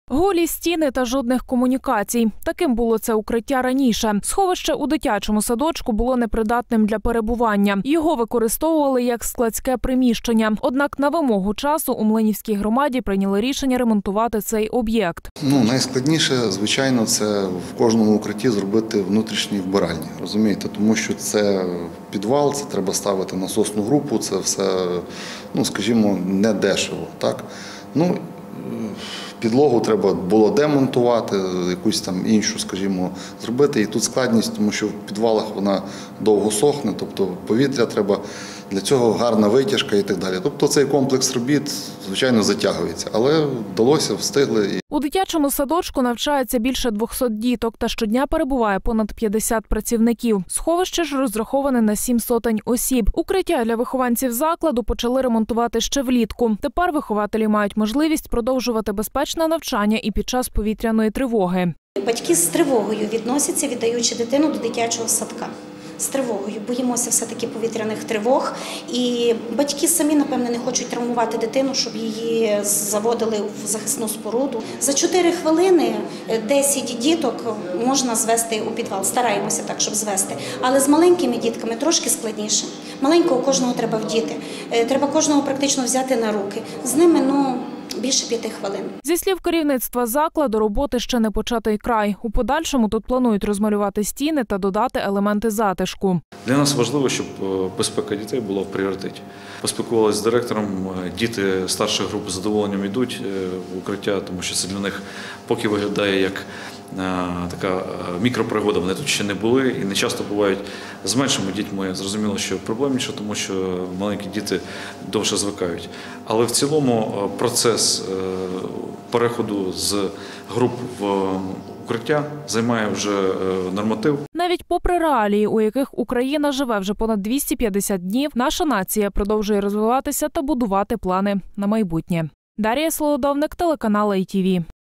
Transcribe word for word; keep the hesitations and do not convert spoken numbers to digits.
Голі стіни та жодних комунікацій. Таким було це укриття раніше. Сховище у дитячому садочку було непридатним для перебування. Його використовували як складське приміщення. Однак на вимогу часу у Млинівській громаді прийняли рішення ремонтувати цей об'єкт. Ну, найскладніше, звичайно, це в кожному укритті зробити внутрішні вбиральні. Розумієте? Тому що це підвал, це треба ставити насосну групу, це все, ну, скажімо, не дешево. Так? Ну, підлогу треба було демонтувати, якусь там іншу, скажімо, зробити. І тут складність, тому що в підвалах вона довго сохне, тобто повітря треба, для цього гарна витяжка і так далі. Тобто цей комплекс робіт, звичайно, затягується, але вдалося, встигли. У дитячому садочку навчається більше двохсот діток та щодня перебуває понад п'ятдесят працівників. Сховище ж розраховане на сім сотень осіб. Укриття для вихованців закладу почали ремонтувати ще влітку. Тепер вихователі мають можливість продовжувати безпечне навчання і під час повітряної тривоги. Батьки з тривогою відносяться, віддаючи дитину до дитячого садка. З тривогою. Боїмося все-таки повітряних тривог. І батьки самі, напевне, не хочуть травмувати дитину, щоб її заводили в захисну споруду. За чотири хвилини десять діток можна звести у підвал. Стараємося так, щоб звести. Але з маленькими дітками трошки складніше. Маленького кожного треба вдіти. Треба кожного практично взяти на руки. З ними, ну, більше п'яти хвилин. Зі слів керівництва закладу, роботи ще не початий край. У подальшому тут планують розмалювати стіни та додати елементи затишку. Для нас важливо, щоб безпека дітей була в пріоритеті. Поспілкувалися з директором, діти старших груп з задоволенням йдуть в укриття, тому що це для них поки виглядає як така мікропригода. Вони тут ще не були і не часто бувають з меншими дітьми. Зрозуміло, що проблемніше, тому що маленькі діти довше звикають. Але в цілому процес переходу з груп в укриття займає вже норматив. Навіть попри реалії, у яких Україна живе вже понад двісті п'ятдесят днів, наша нація продовжує розвиватися та будувати плани на майбутнє. Дар'я Солодовник, телеканал ай ті ві.